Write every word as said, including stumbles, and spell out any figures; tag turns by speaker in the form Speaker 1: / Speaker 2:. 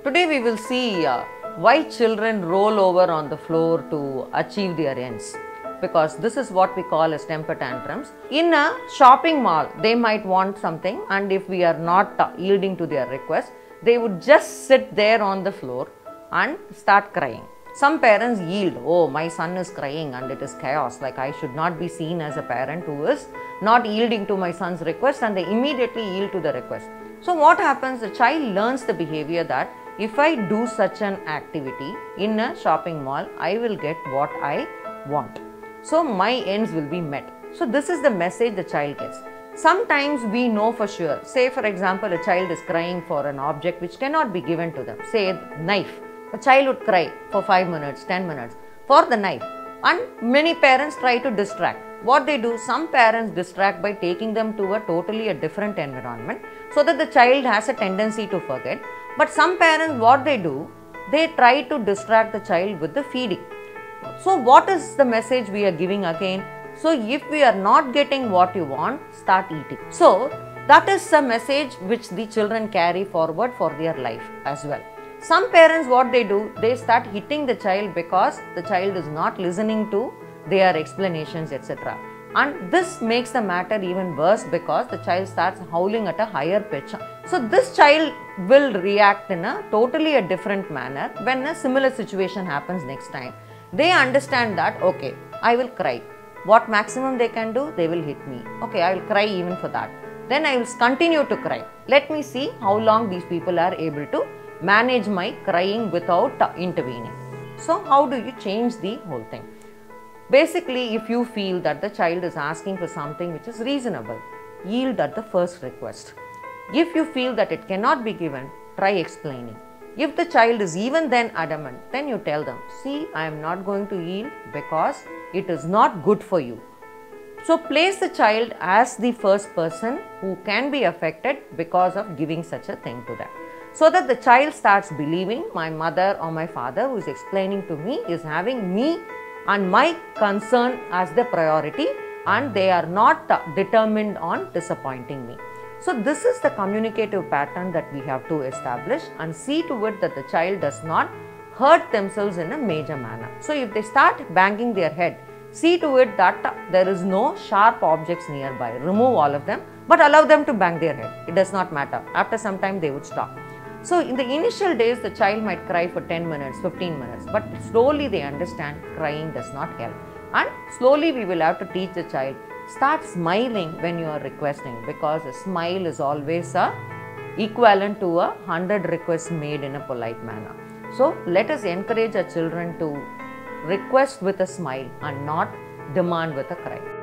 Speaker 1: Today we will see uh, why children roll over on the floor to achieve their ends, because this is what we call as temper tantrums. In a shopping mall, they might want something, and if we are not uh, yielding to their request, they would just sit there on the floor and start crying. Some parents yield, oh, my son is crying and it is chaos, like I should not be seen as a parent who is not yielding to my son's request, and they immediately yield to the request. So what happens, the child learns the behavior that if I do such an activity in a shopping mall, I will get what I want. So my ends will be met. So this is the message the child gets. Sometimes we know for sure, say for example, a child is crying for an object which cannot be given to them, say a knife. A child would cry for five minutes, ten minutes for the knife, and many parents try to distract. What they do, some parents distract by taking them to a totally a different environment so that the child has a tendency to forget. But some parents, what they do, they try to distract the child with the feeding. So what is the message we are giving again? So if we are not getting what you want, start eating. So that is the message which the children carry forward for their life as well. Some parents, what they do, they start hitting the child because the child is not listening to their explanations, et cetera. And this makes the matter even worse because the child starts howling at a higher pitch. So this child will react in a totally a different manner when a similar situation happens next time. They understand that, okay, I will cry. What maximum they can do, they will hit me. Okay, I will cry even for that. Then I will continue to cry. Let me see how long these people are able to manage my crying without intervening. So how do you change the whole thing? Basically, if you feel that the child is asking for something which is reasonable, yield at the first request. If you feel that it cannot be given, try explaining. If the child is even then adamant, then you tell them, see, I am not going to yield because it is not good for you. So place the child as the first person who can be affected because of giving such a thing to them, so that the child starts believing my mother or my father who is explaining to me is having me and my concern as the priority, and they are not determined on disappointing me. So this is the communicative pattern that we have to establish and see to it that the child does not hurt themselves in a major manner. So if they start banging their head, see to it that there is no sharp objects nearby. Remove all of them, but allow them to bang their head. It does not matter. After some time they would stop. So in the initial days, the child might cry for ten minutes, fifteen minutes, but slowly they understand crying does not help. And slowly we will have to teach the child, start smiling when you are requesting, because a smile is always a equivalent to a hundred requests made in a polite manner. So let us encourage our children to request with a smile and not demand with a cry.